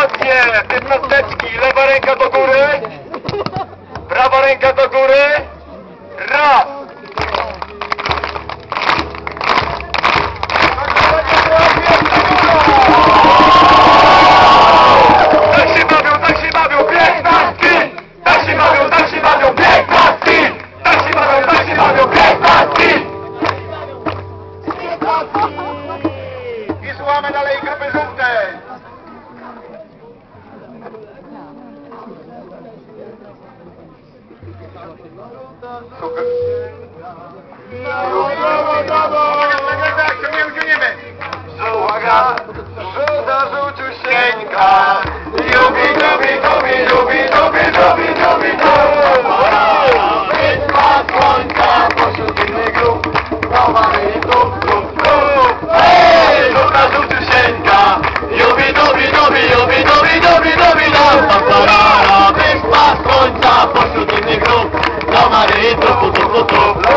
dwie 15, lewa ręka do góry, prawa ręka do góry, raz. Tak się bawią, 15, tak się bawią, 15, tak się bawią, 15. I słuchamy dalej grupy żółtej. Super. Tak, nie uciągniemy. Uwaga, żółta żółciusieńka. Jubi, dubi, dubi, jubi, dubi, dubi, dubi, dubi. Wyspa słońca pośród innych grup. Zowany i tup, tup, tup. Hej, żółta żółciusieńka. Jubi, dubi, dubi, jubi, dubi, dubi, dubi, dubi. Parara, wyspa słońca pośród innych grup. Zowany i tup, tup, tup, tup.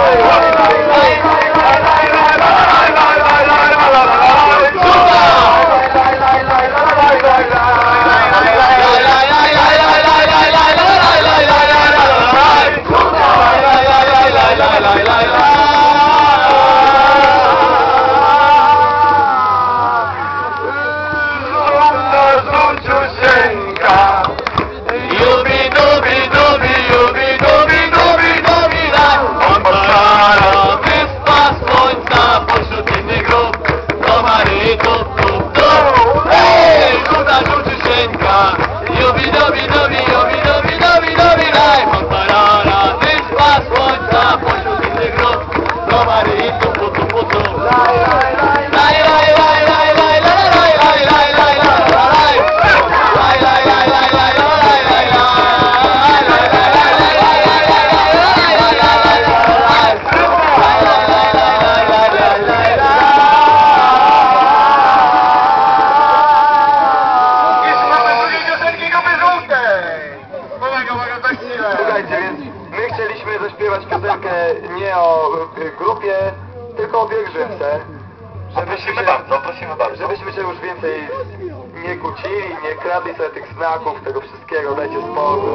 Zaśpiewać piosenkę nie o grupie, tylko o pielgrzymce. Prosimy bardzo. Żebyśmy się już więcej nie kłócili, nie kradli sobie tych znaków, tego wszystkiego, dajcie spokój.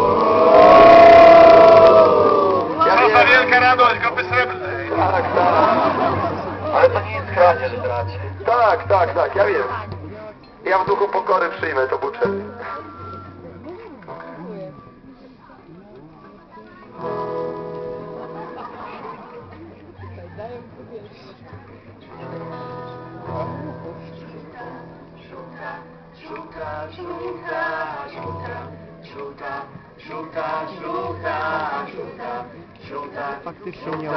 Ja wielka radość grupy srebrnej. Tak. Ale to nie jest kradzież, bracie. Tak, ja wiem. Ja w duchu pokory przyjmę to buczę. Faktycznie nie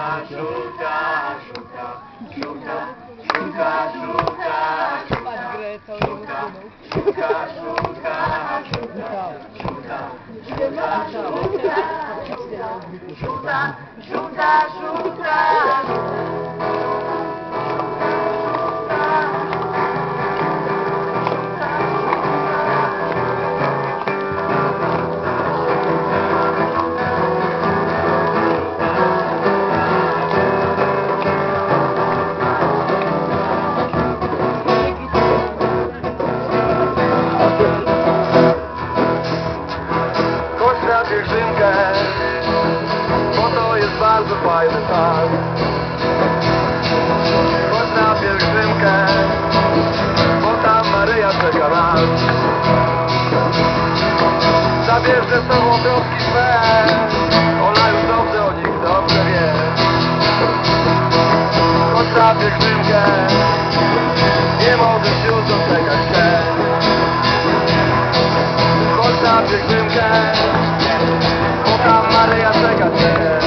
pielgrzymkę, bo to jest bardzo fajny czas. Chodź na pielgrzymkę, bo tam Maryja czeka nas. Zabierz ze sobą troski swe, ona już dobrze o nich dobrze wie. Chodź na pielgrzymkę, nie możesz już doczekać się. Chodź na pielgrzymkę, tam Maryja czeka cię.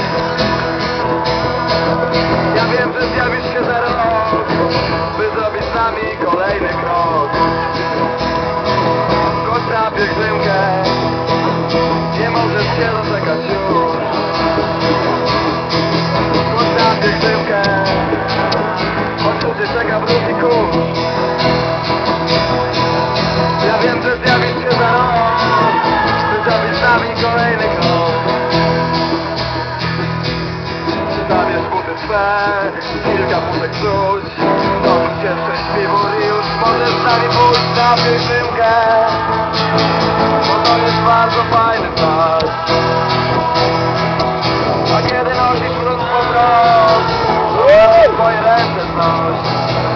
Ja wiem, że zjawisz się za rok, by zrobić z nami kolejny krok. Chodź na pielgrzymkę, nie możesz się doczekać już. nami pójść na pielgrzymkę, bo to jest bardzo fajny czas. A kiedy nosisz mnóstwo wraz, w twoje ręce znoś.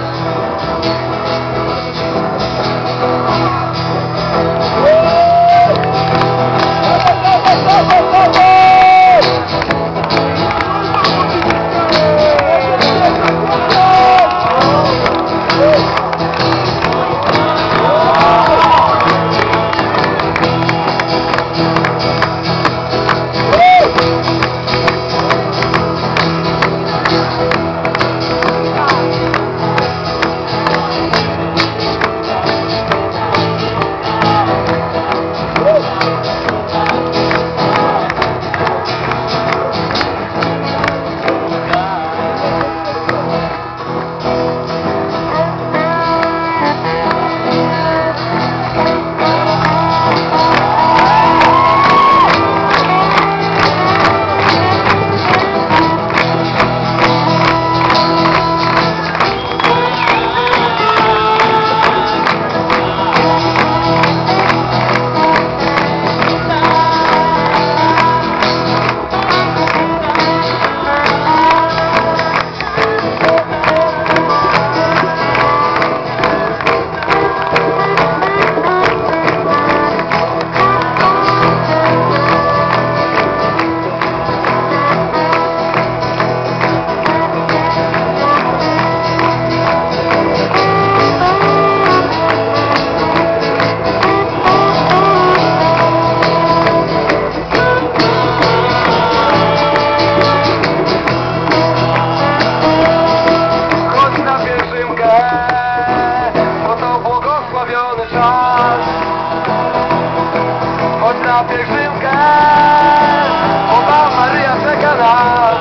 Chodź na pielgrzymkę, bo Pan Maryja czeka nas.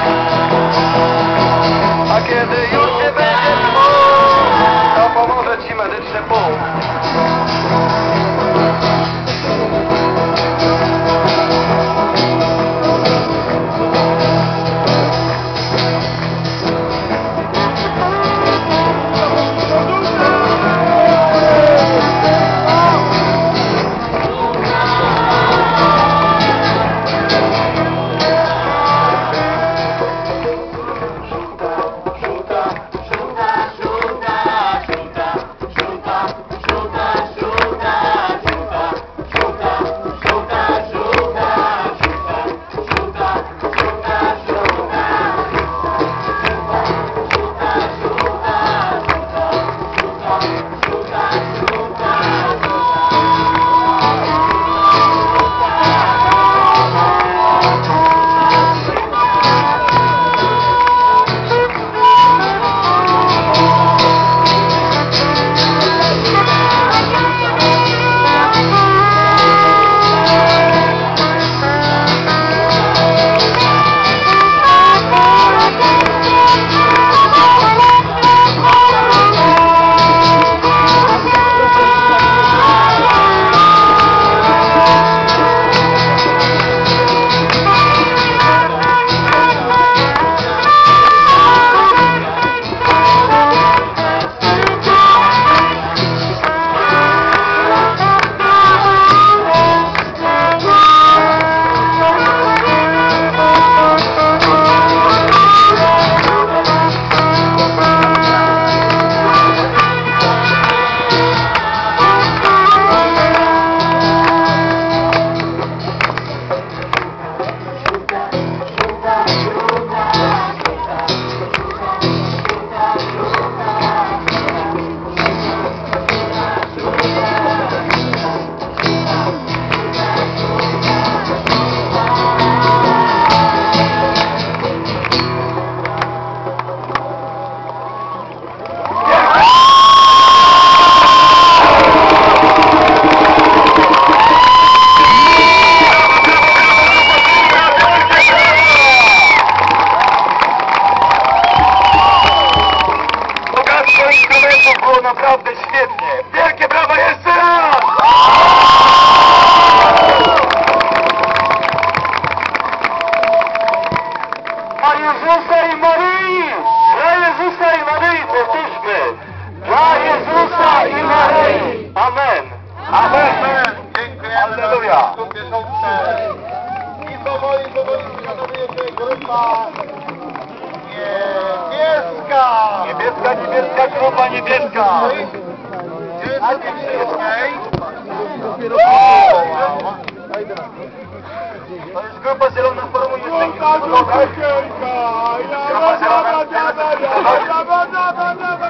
A kiedy już nie będziesz mógł, to pomoże Ci medyczny punkt. Było naprawdę świetnie. Wielkie brawa jeszcze raz! Dla Jezusa i Maryi! Dla Jezusa i Maryi, powtórzmy! Dla Jezusa i Maryi! Amen. Amen. Dziękujemy. Halleluja. I powoli przygotowuje się grupa niebieska. Niebieska grupa niebieska. A niebieskiej? To jest grupa zielona formuje piosenki. Grupa zielona.